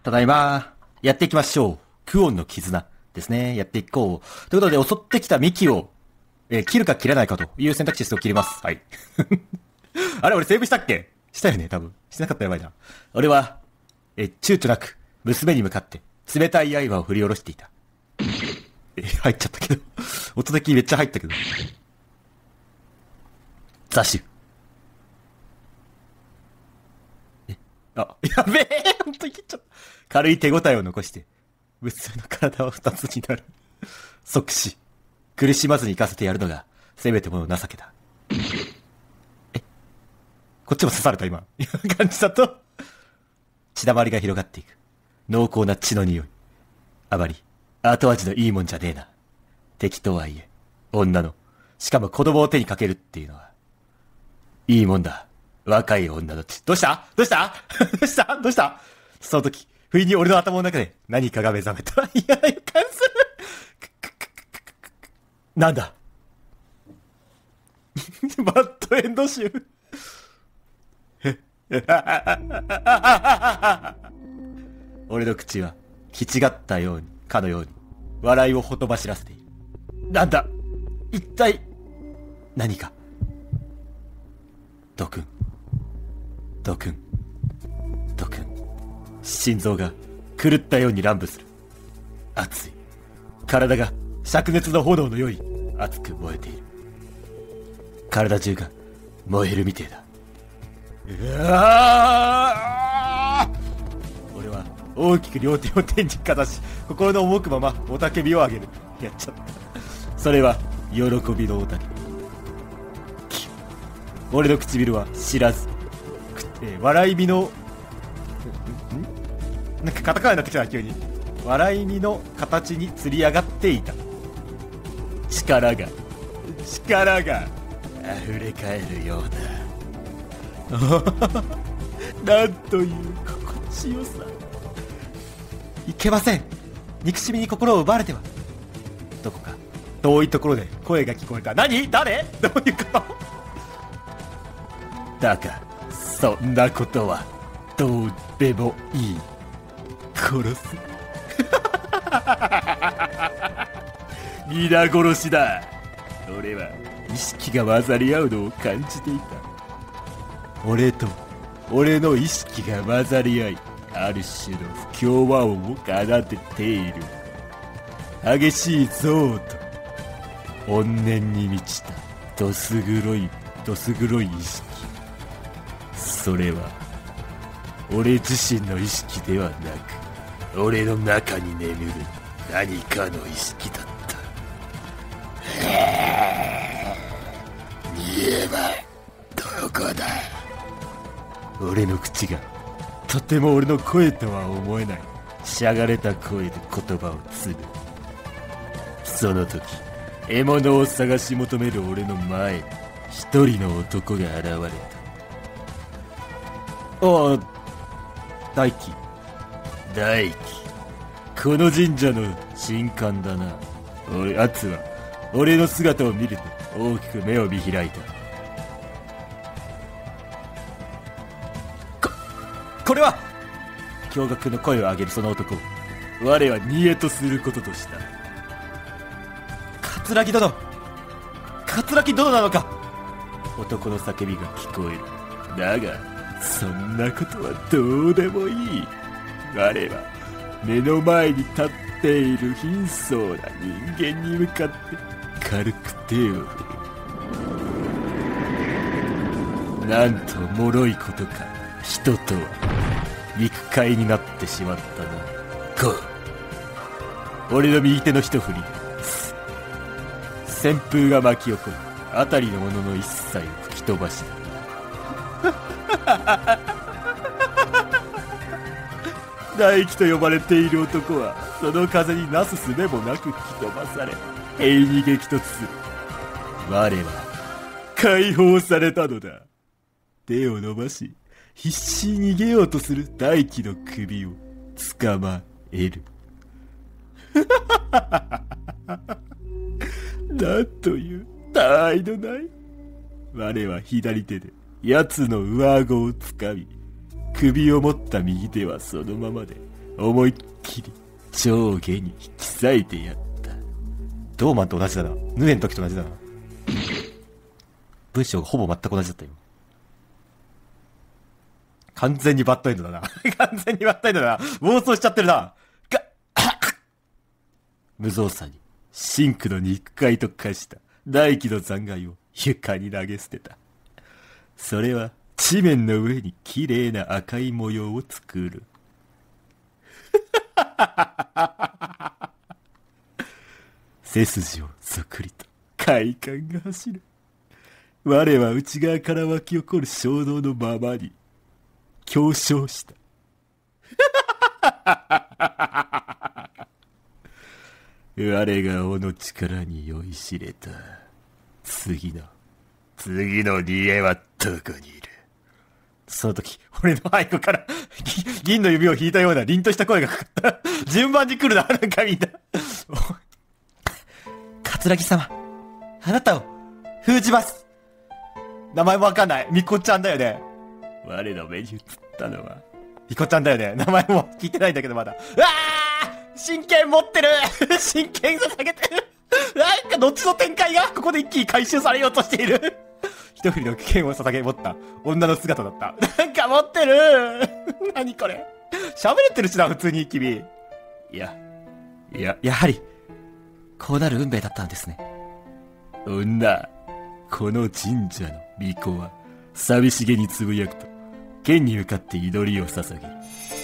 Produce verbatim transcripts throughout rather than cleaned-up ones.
ただいま。やっていきましょう。クオンの絆ですね。やっていこう。ということで、襲ってきた幹を、えー、切るか切らないかという選択肢を切ります。はい。あれ、俺セーブしたっけ？したよね、多分。してなかったらやばいな。俺は、えー、躊躇なく、娘に向かって、冷たい刃を振り下ろしていた。えー、入っちゃったけど。音的にめっちゃ入ったけど。ザシュ。え、あ、やべえ、ほんとに切っちゃった。軽い手応えを残して、娘の体は二つになる。即死。苦しまずに行かせてやるのが、せめてもの情けだ。え、こっちも刺された今。今感じだと、血だまりが広がっていく。濃厚な血の匂い。あまり、後味のいいもんじゃねえな。敵とはいえ、女の、しかも子供を手にかけるっていうのは、いいもんだ。若い女の血。どうしたどうしたどうしたどうしたその時、不意に俺の頭の中で何かが目覚めた。いや、予感する。なんだバッドエンド集。俺の口は、き違ったように、かのように、笑いをほとばしらせている。なんだ一体、何か。ドクン。ドクン。ドクン。心臓が狂ったように乱舞する。熱い。体が灼熱の炎のように熱く燃えている。体中が燃えるみてえだ。うわー！俺は大きく両手を天にかざし、心の赴くまま雄たけびを上げる。やっちゃった。それは喜びの雄たけび。俺の唇は知らず、えー、笑い身の、んなんかカタカナになってきたな、急に。笑い身の形に吊り上がっていた。力が、力が、溢れ返るようだ。なんという心地よさ。いけません。憎しみに心を奪われては。どこか、遠いところで声が聞こえた。何？誰？どういうこと？だが、そんなことは、どうでもいい。殺す。皆殺しだ。俺は、意識が混ざり合うのを感じていた。俺と、俺の意識が混ざり合い、ある種の不協和音を奏でている。激しい憎悪と、怨念に満ちた、どす黒い、どす黒い意識。それは俺自身の意識ではなく、俺の中に眠る何かの意識だった。言えばどこだ。俺の口がとても俺の声とは思えないしゃがれた声で言葉を紡ぐ。その時、獲物を探し求める俺の前に一人の男が現れた。ああ、大輝。大輝。この神社の神官だな。俺、奴は、俺の姿を見ると大きく目を見開いた。こ、これは驚愕の声を上げるその男を、我は逃げとすることとした。桂木殿桂木殿なのか。男の叫びが聞こえる。だが、そんなことはどうでもいい。我は目の前に立っている貧相な人間に向かって軽く手を振る。なんと脆いことか。人とは肉塊になってしまったな。こう。俺の右手の一振りで旋風が巻き起こる。辺りのものの一切を吹き飛ばした。大輝と呼ばれている男はその風になすすべもなく吹き飛ばされ、永遠に激突する。我は解放されたのだ。手を伸ばし必死に逃げようとする大輝の首を捕まえる。なんというたわいのない。我は左手で奴の上顎をつかみ、首を持った右手はそのままで思いっきり上下に引き裂いてやった。ドーマンと同じだな。ヌエの時と同じだな。文章がほぼ全く同じだった今。完全にバッドエンドだな。完全にバッドエンドだな。妄想しちゃってるな。が無造作にシンクの肉塊と化した大気の残骸を床に投げ捨てた。それは地面の上に綺麗な赤い模様を作る。背筋をそくりと快感が走る。我は内側から湧き起こる衝動のままに強笑した。我が尾の力に酔いしれた。次の次の理恵はどこにいる。その時俺の背後から銀の指を引いたような凛とした声がかかった。順番に来るな、なんかみんな。桂木様、あなたを封じます。名前もわかんない。みこちゃんだよね。我の目に映ったのはみこちゃんだよね。名前も聞いてないんだけどまだ。うわー、真剣持ってる。真剣捧げてる。なんか後の展開がここで一気に回収されようとしている。一振りの剣を捧げ持った女の姿だった。なんか持ってる。何これ。喋れてるしな、普通に君。いや、いや、やはりこうなる運命だったんですね。女、この神社の巫女は寂しげにつぶやくと剣に向かって祈りを捧げる。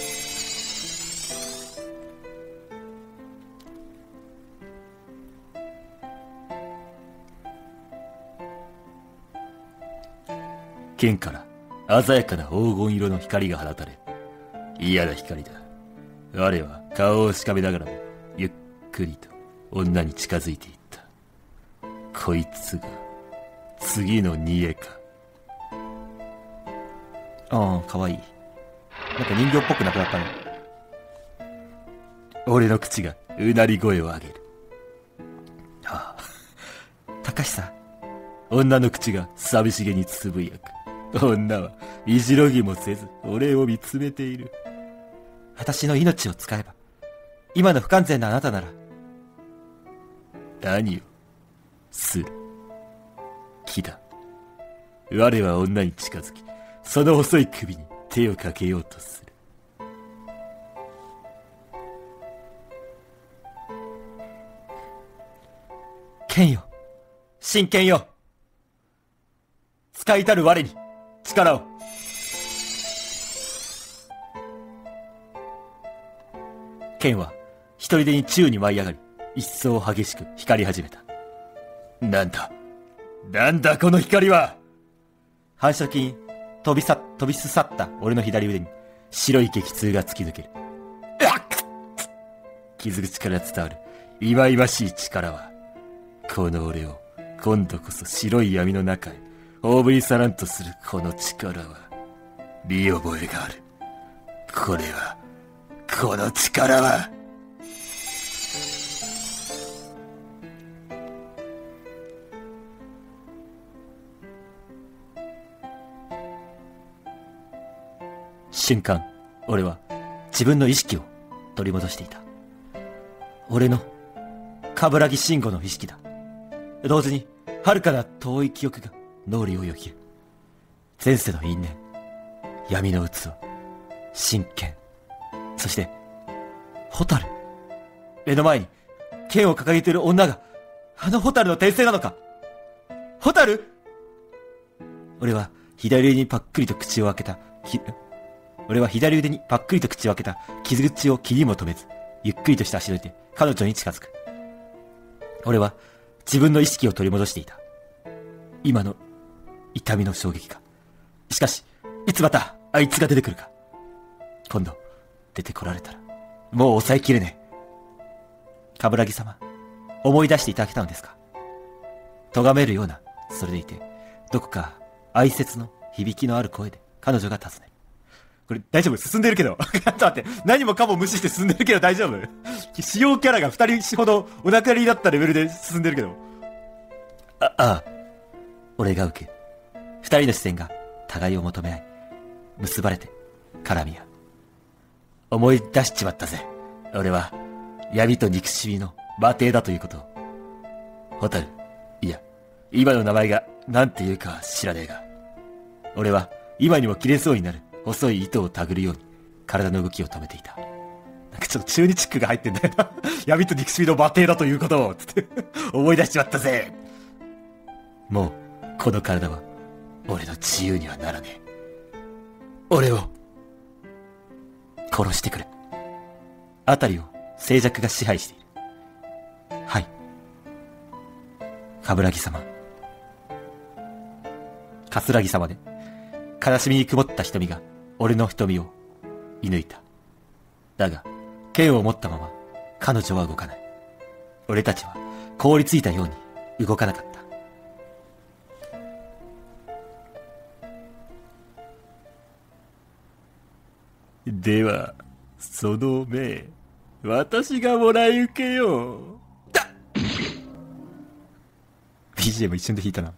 剣から鮮やかな黄金色の光が放たれ、嫌な光だ。我は顔をしかめながらもゆっくりと女に近づいていった。こいつが次のニエか。ああ、かわいい。なんか人形っぽくなくなったね。俺の口がうなり声を上げる。はあ、高久さん。女の口が寂しげにつぶやく。女は意地ろぎもせず俺を見つめている。私の命を使えば、今の不完全なあなたなら。何をする気だ。我は女に近づき、その細い首に手をかけようとする。剣よ、真剣よ、使いたる我に力を。剣は一人でに宙に舞い上がり、一層激しく光り始めた。なんだなんだこの光は。反射筋飛びさ飛びすさった俺の左腕に白い激痛が突き抜ける。うわっ、傷口から伝わる忌々しい力は、この俺を今度こそ白い闇の中へ葬り去らんとする。この力は見覚えがある。これはこの力は。瞬間、俺は自分の意識を取り戻していた。俺の冠城慎吾の意識だ。同時に遥かな遠い記憶が脳裏をよぎる。前世の因縁、闇の器、真剣、そしてホタル。目の前に剣を掲げている女があのホタルの転生なのか。ホタル。俺は左腕にパックリと口を開けたき俺は左腕にパックリと口を開けた傷口を切りも止めず、ゆっくりとした足取りで彼女に近づく。俺は自分の意識を取り戻していた。今の痛みの衝撃か。しかしいつまたあいつが出てくるか。今度出てこられたらもう抑えきれねえ。冠城様、思い出していただけたのですか。咎めるような、それでいてどこか哀切の響きのある声で彼女が尋ねる。これ大丈夫？進んでるけど。ちょっと待って。何もかも無視して進んでるけど大丈夫？主要キャラが二人ほどお亡くなりになったレベルで進んでるけど。あ、ああ。俺が受け。二人の視線が互いを求め合い、結ばれて絡み合う。 思い出しちまったぜ。俺は、闇と憎しみの馬蹄だということを。ホタル、いや、今の名前が何て言うかは知らねえが。俺は、今にも切れそうになる細い糸を手繰るように、体の動きを止めていた。なんかちょっと中二チックが入ってんだよな。闇と憎しみの馬蹄だということを、つって思い出しちまったぜ。もう、この体は、俺の自由にはならねえ。俺を、殺してくれ。あたりを静寂が支配している。はい。冠城様。桂木様で、悲しみに曇った瞳が俺の瞳を射抜いた。だが、剣を持ったまま彼女は動かない。俺たちは凍りついたように動かなかった。では、その目、私がもらい受けよう。だ ビージーエム 一瞬で弾いたな。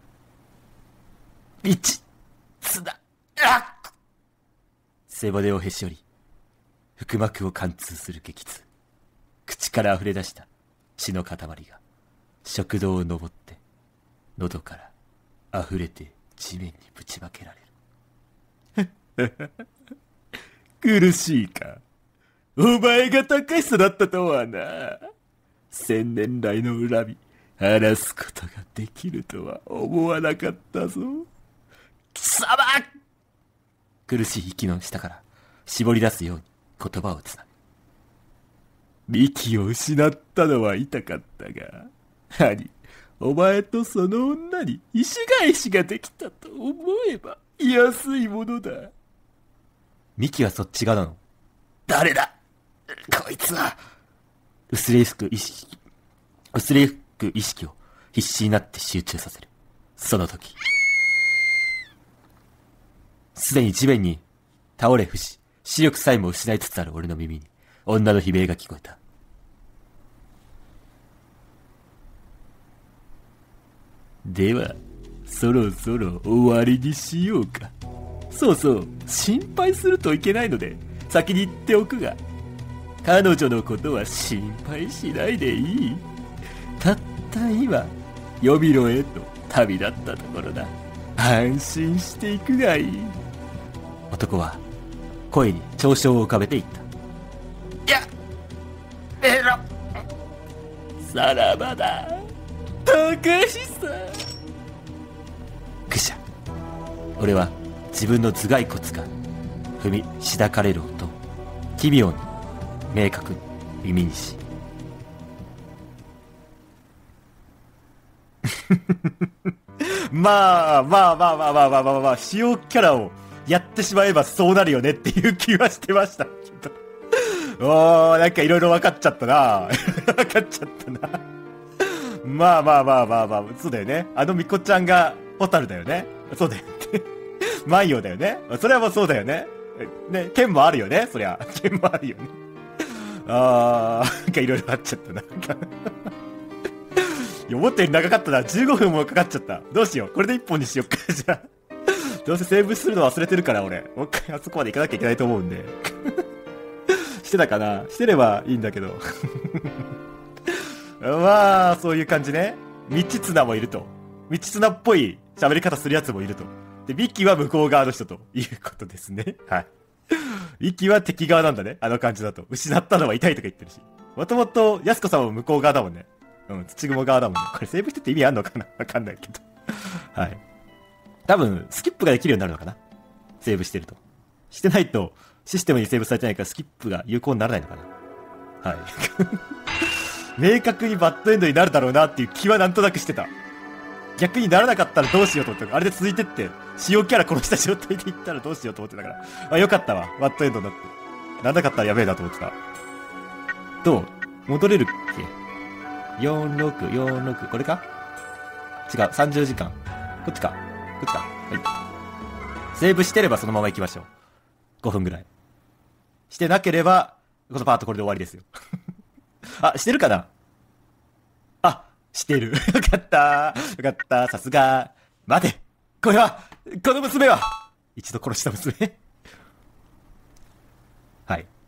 一、つだ、あっ背骨をへし折り、腹膜を貫通する激痛。口から溢れ出した血の塊が、食道を登って、喉から溢れて地面にぶちまけられる。苦しいか。お前が高久だったとはな。千年来の恨み、晴らすことができるとは思わなかったぞ。貴様！苦しい息の下から絞り出すように言葉をつなぐ。幹を失ったのは痛かったが、兄、お前とその女に石返しができたと思えば安いものだ。ミキはそっち側なの？誰だ？こいつは。薄れゆく意識、薄れゆく意識を必死になって集中させる。その時。すでに地面に倒れ伏し、視力さえも失いつつある俺の耳に、女の悲鳴が聞こえた。では、そろそろ終わりにしようか。そうそう、心配するといけないので、先に言っておくが、彼女のことは心配しないでいい。たった今、予備路へと旅立ったところだ。安心していくがいい。男は、声に嘲笑を浮かべていった。や、めろ。さらばだ。高久。ぐしゃ。俺は、自分の頭蓋骨が踏みしだかれる音を奇妙に明確に耳にしまあまあまあまあまあまあまあまあ塩キャラをやってしまえばそうなるよねっていう気はしてましたけどおーなんかいろいろ分かっちゃったな分かっちゃったなまあまあまあまあまあそうだよね。あのみこちゃんがホタルだよね。そうだよね万葉だよね。それはもうそうだよね。ね、剣もあるよね。そりゃ。剣もあるよね。あー、なんかいろいろあっちゃったな。いや、思ったより長かったな。じゅうごふんもかかっちゃった。どうしよう。これでいっぽんにしよっか。じゃあ。どうせセーブするの忘れてるから、俺。もう一回あそこまで行かなきゃいけないと思うんで。してたかな？してればいいんだけど。まあ、そういう感じね。道綱もいると。道綱っぽい喋り方するやつもいると。で、ミキは向こう側の人ということですね。はい。ミキは敵側なんだね。あの感じだと。失ったのは痛いとか言ってるし。もともと、ヤスコさんも向こう側だもんね。うん、土雲側だもんね。これセーブしてって意味あんのかなわかんないけど。はい。多分、スキップができるようになるのかなセーブしてると。してないと、システムにセーブされてないからスキップが有効にならないのかなはい。明確にバッドエンドになるだろうなっていう気はなんとなくしてた。逆にならなかったらどうしようと思って、あれで続いてって、塩キャラ殺した状態でいったらどうしようと思ってたから。あ、よかったわ。バッドエンドになって。なんなかったらやべえなと思ってた。どう戻れるっけ ?よんろく、よんろく、これか違う、さんじゅうじかん。こっちか。こっちか。はい。セーブしてればそのまま行きましょう。ごふんぐらい。してなければ、このパートこれで終わりですよ。あ、してるかなあ、してる。よかった。よかった。さすが。待て。これは、この娘は、一度殺した娘。はい。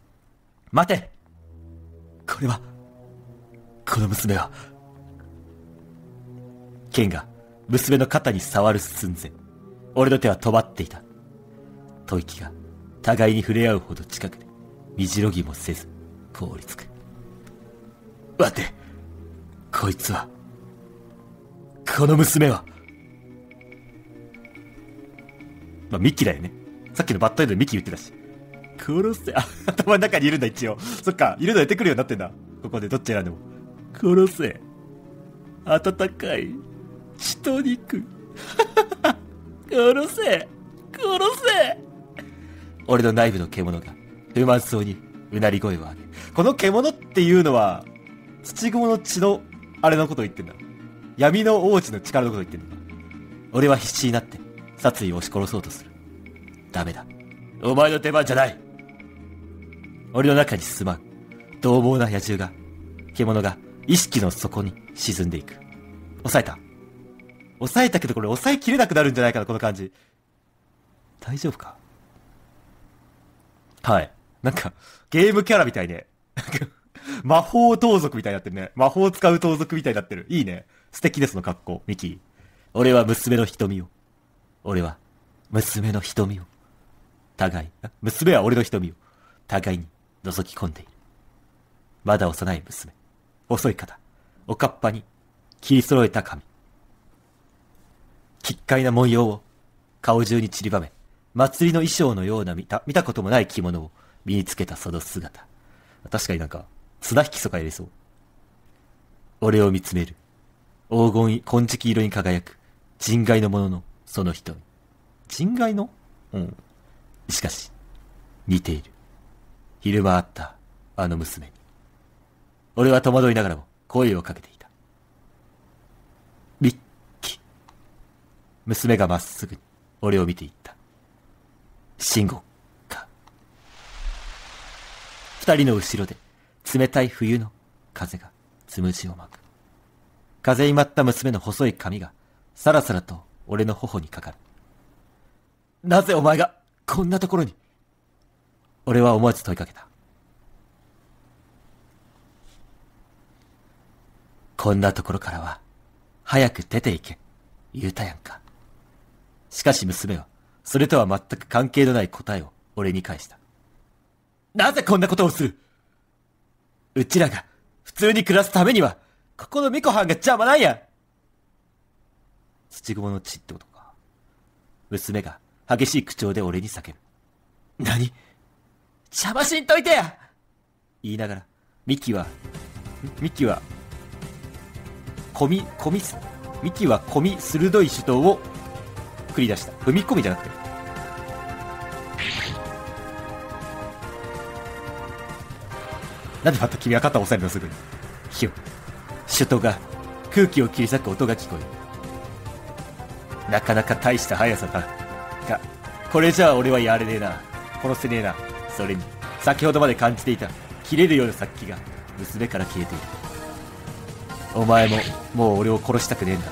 待て。これは、この娘は。剣が娘の肩に触る寸前、俺の手は止まっていた。吐息が互いに触れ合うほど近くで、身じろぎもせず凍りつく。待て、こいつは、この娘は。まあ、ミキだよね。さっきのバッドエンドでミキ言ってたし。殺せ、あ、頭の中にいるんだ一応。そっか、いるの出てくるようになってんだ。ここでどっち選んでも。殺せ。温かい。血と肉。殺せ。殺せ。俺の内部の獣が不満そうにうなり声を上げ。この獣っていうのは、土蜘蛛の血の、あれのことを言ってんだ。闇の王子の力のことを言ってんだ。俺は必死になって、殺意を押し殺そうとする。ダメだ。お前の出番じゃない。俺の中に進まう、獰猛な野獣が、獣が意識の底に沈んでいく。抑えた。抑えたけどこれ抑えきれなくなるんじゃないかな、この感じ。大丈夫か？はい。なんか、ゲームキャラみたいね。魔法盗賊みたいになってるね。魔法を使う盗賊みたいになってる。いいね。素敵です、その格好、ミキー。俺は娘の瞳を。俺は、娘の瞳を。互い、娘は俺の瞳を。互いに覗き込んでいる。まだ幼い娘。細い肩。おかっぱに、切り揃えた髪。奇怪な文様を、顔中に散りばめ、祭りの衣装のような見た、見たこともない着物を身につけたその姿。確かになんか、綱引きとかやりそう。俺を見つめる。黄金、金色色に輝く、人外のものの、その瞳。人外の？うん。しかし、似ている。昼間会った、あの娘に。俺は戸惑いながらも、声をかけていた。ミッキ。娘がまっすぐに、俺を見ていった。信号か。二人の後ろで、冷たい冬の風がつむじを巻く。風に舞った娘の細い髪が、さらさらと俺の頬にかかる。なぜお前が、こんなところに。俺は思わず問いかけた。こんなところからは、早く出て行け、言うたやんか。しかし娘は、それとは全く関係のない答えを俺に返した。なぜこんなことをする？うちらが、普通に暮らすためには、ここの巫女はんが邪魔なんや。土蜘蛛の血ってことか。娘が、激しい口調で俺に叫ぶ。何？邪魔しんといてや！言いながら、ミキは、ミキは、こみ、こみす、ミキはこみ鋭い手刀を繰り出した。踏み込みじゃなくて。なんでまた君は肩を押さえるのすぐに。ひゅ。手刀が空気を切り裂く音が聞こえる。なかなか大した速さだ。が、これじゃあ俺はやれねえな。殺せねえな。それに、先ほどまで感じていた切れるような殺気が娘から消えている。お前も、もう俺を殺したくねえんだろ。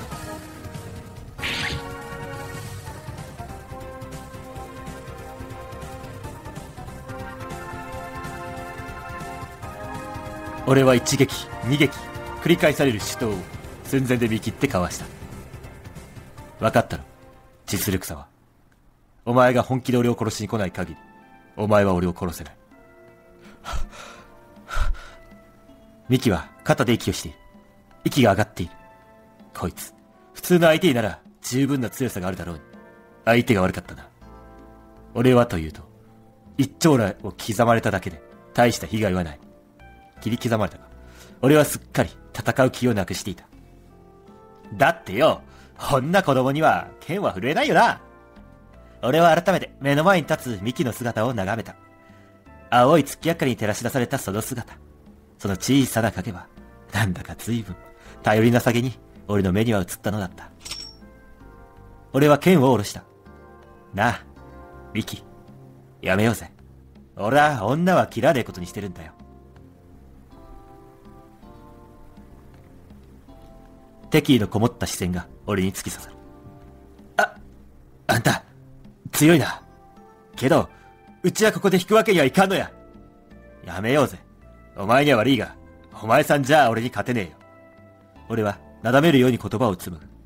俺は一撃、二撃、繰り返される手刀を寸前で見切ってかわした。分かったろ、実力差は。お前が本気で俺を殺しに来ない限り、お前は俺を殺せない。ミキは肩で息をしている。息が上がっている。こいつ、普通の相手になら十分な強さがあるだろうに。相手が悪かったな。俺はというと、一丁羅を刻まれただけで大した被害はない。切り刻まれたか。俺はすっかり戦う気をなくしていた。だってよ、こんな子供には剣は震えないよな。俺は改めて目の前に立つミキの姿を眺めた。青い月明かりに照らし出されたその姿。その小さな影は、なんだか随分、頼りなさげに俺の目には映ったのだった。俺は剣を下ろした。なあ、ミキ、やめようぜ。俺は女は切らねえことにしてるんだよ。敵意のこもった視線が俺に突き刺さる。あ、あんた、強いな。けど、うちはここで引くわけにはいかんのや。 やめようぜ。お前には悪いが、お前さんじゃあ俺に勝てねえよ。俺は、なだめるように言葉を紡ぐ。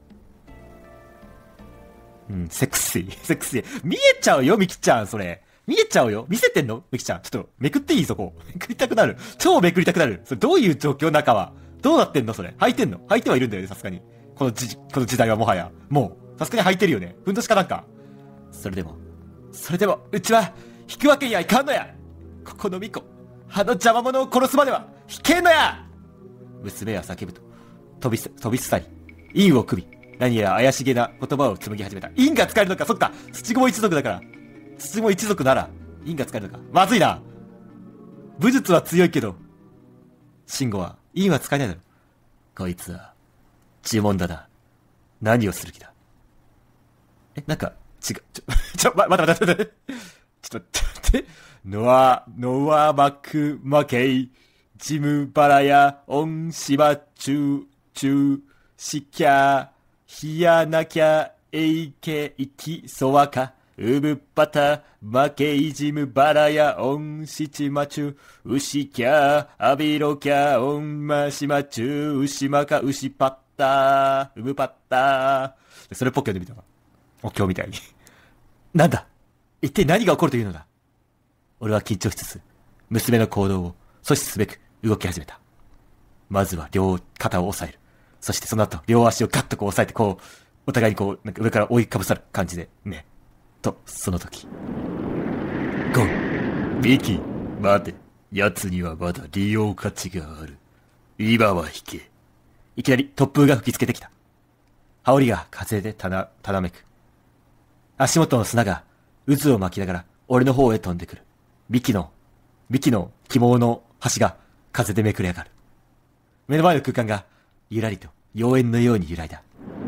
うん、セクシー、セクシー。見えちゃうよ、ミキちゃん、それ。見えちゃうよ。見せてんのミキちゃん。ちょっと、めくっていいそこ。めくりたくなる。超めくりたくなる。それどういう状況中は。どうなってんのそれ。履いてんの履いてはいるんだよね、さすがに。このじ、この時代はもはや。もう、さすがに履いてるよね。ふんどしかなんか。それでも、それでも、うちは、引くわけにはいかんのや。ここのミコ、あの邪魔者を殺すまでは、引けんのや。娘は叫ぶと、飛びす、飛びすさり、印を組み、何やら怪しげな言葉を紡ぎ始めた。印が使えるのか、そっか、土蜘一族だから。土蜘一族なら、印が使えるのか。まずいな。武術は強いけど、慎吾は、印は使えないだろ。こいつは、呪文だな。何をする気だ。え、なんか、違う、ちょ、ちょ、ま、待って待って待って。ちょっと、ちょっと待って。ノア、ノアマクマケイ、ジムバラヤ、オンシバチュ、チュ、シキャ、ヒヤナキャ、エイケ、イキ、ソワカ、ウブパタ、マケイジムバラヤ、オンシチマチュ、ウシキャ、アビロキャ、オンマシマチュ、ウシマカ、ウシパッタ、ウブパッタ。それっぽく読んでみたわ。お経みたいに。なんだ一体何が起こるというのだ。俺は緊張しつつ、娘の行動を阻止すべく動き始めた。まずは両肩を押さえる。そしてその後、両足をガッとこう押さえて、こう、お互いにこう、なんか上から覆いかぶさる感じで、ね。と、その時。ゴン、ミキ、待て。奴にはまだ利用価値がある。今は引け。いきなり突風が吹きつけてきた。羽織が風でたな、たなめく。足元の砂が渦を巻きながら俺の方へ飛んでくる。ミキの、ミキの起毛の端が風でめくれ上がる。目の前の空間がゆらりと妖艶のように揺らいだ。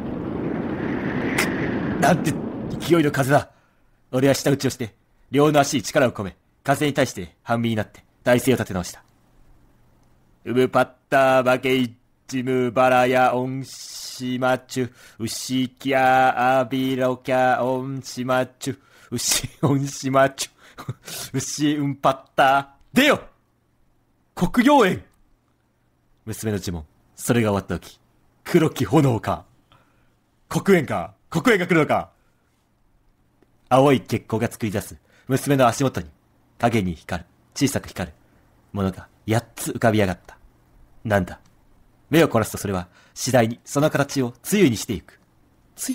くなんて勢いの風だ。俺は舌打ちをして両の足に力を込め風に対して半身になって体勢を立て直した。ウムパッターバケイジムバラヤオンシマチュウシキャアビロキャオンシマチュウシオンシマチュウシウンパッター出よ黒妖艶。娘の呪文、それが終わった時、黒き炎か黒煙か黒煙が来るのか。青い血光が作り出す娘の足元に影に光る小さく光るものが八つ浮かび上がった。なんだ。目を凝らすとそれは次第にその形を露にしていく。露。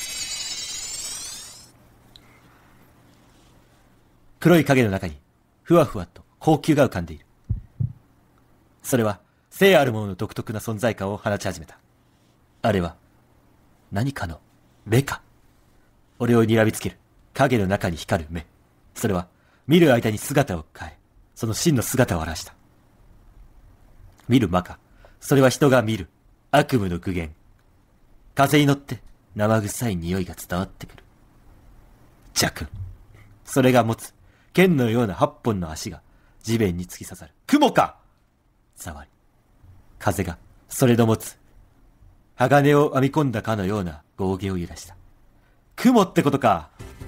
黒い影の中にふわふわと光球が浮かんでいる。それは生あるものの独特な存在感を放ち始めた。あれは何かの目か。俺を睨みつける影の中に光る目。それは見る間に姿を変え、その真の姿を表した。見る間か。それは人が見る悪夢の具現。風に乗って生臭い匂いが伝わってくる。弱。それが持つ剣のような八本の足が地面に突き刺さる。雲か。触り。風がそれの持つ鋼を編み込んだかのような豪華を揺らした。雲ってことか。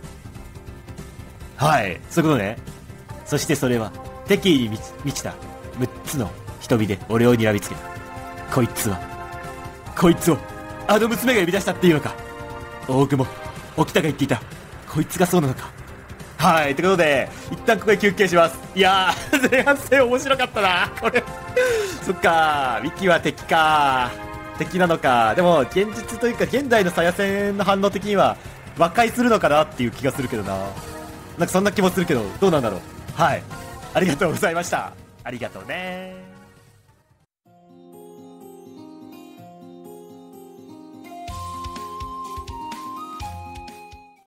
はい、そういうことね。そしてそれは敵意に満ち、満ちた六つの瞳で俺を睨みつけた。こいつは、こいつを、あの娘が呼び出したっていうのか。大雲、沖田が言っていた。こいつがそうなのか。はい、ということで、一旦ここで休憩します。いやー、前半戦面白かったな、これ。そっかー、ミキは敵かー。敵なのか。でも、現実というか、現代のサヤセンの反応的には、和解するのかなっていう気がするけどな。なんかそんな気もするけど、どうなんだろう。はい。ありがとうございました。ありがとうねー。